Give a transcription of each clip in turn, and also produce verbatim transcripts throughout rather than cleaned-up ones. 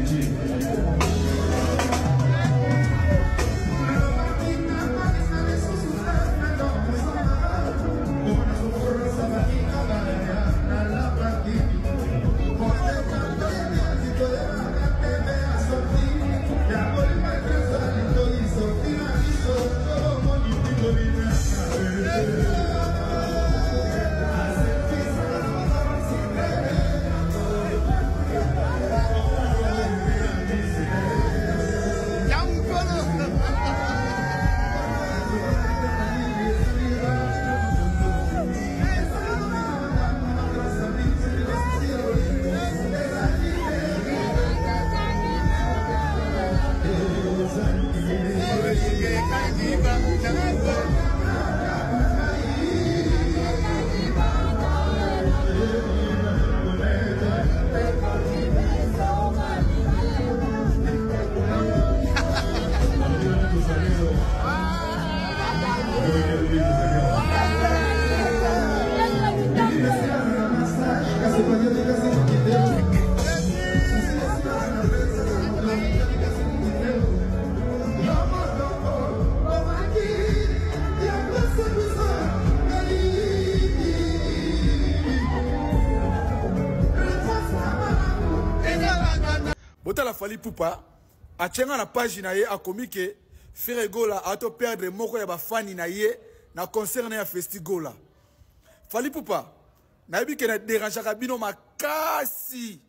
Botala Fally Ipupa a tchenga na page na ye a commis que Frère Gola a to perdre moko ya ba fani na ye na concert na ya Festigola. Fally Ipupa na yebi ke na dérange ka bino makasi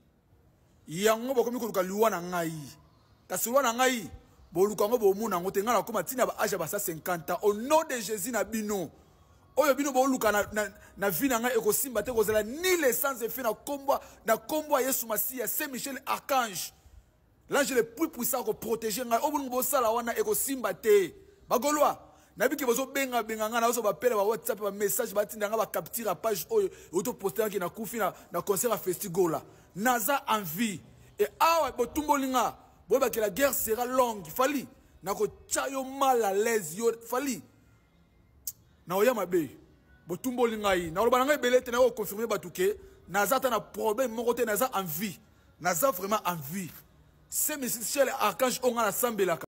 yango bokomi ko luka luwa na ngai kasi luwa na ngai bo luka ngo bo muna ngo tenga na koma tina ba age ba sa cinquante ans au nom de Jésus na bino oyo bino bo luka na na, na vie na ngai ekosimba te kozela ni l'essence de fi na kombo na kombo Yesu Masia Saint Michel Archange. L'ange le plus puissant pour protéger ngai obungu bo sala wana ekosimba te bagolwa na biki bozo benga benga nga na oso ba pele ba WhatsApp ba message ba tinda nga ba capture page oyo auto poster ki na kufi na na concert à Festigola naza envie et awa botumbolinga bo ba que la guerre sera longue Fally na ko chayo mal à l'aise yo Fally na oya mabe botumbolinga yi na loba nga belete na ko confirmer batuke naza ta na problème mon côté naza envie naza vraiment envie. C'est Michel Archange on a la sambela.